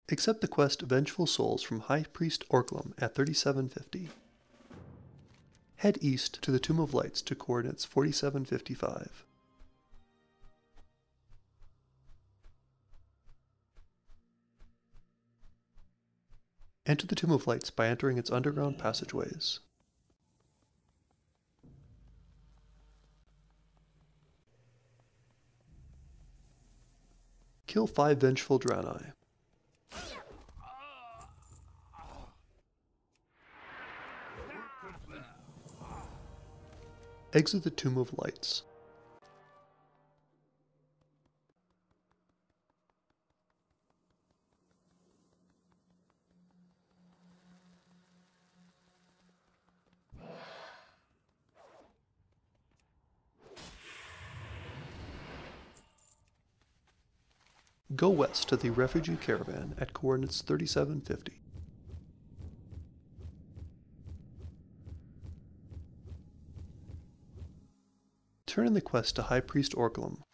Accept the quest Vengeful Souls from High Priest Orglum at 3750. Head east to the Tomb of Lights to coordinates 4755. Enter the Tomb of Lights by entering its underground passageways. Kill 5 vengeful DRAENEI. Exit the Tomb of Lights. Go west to the Refugee Caravan at coordinates 3750. Turn in the quest to High Priest Orglum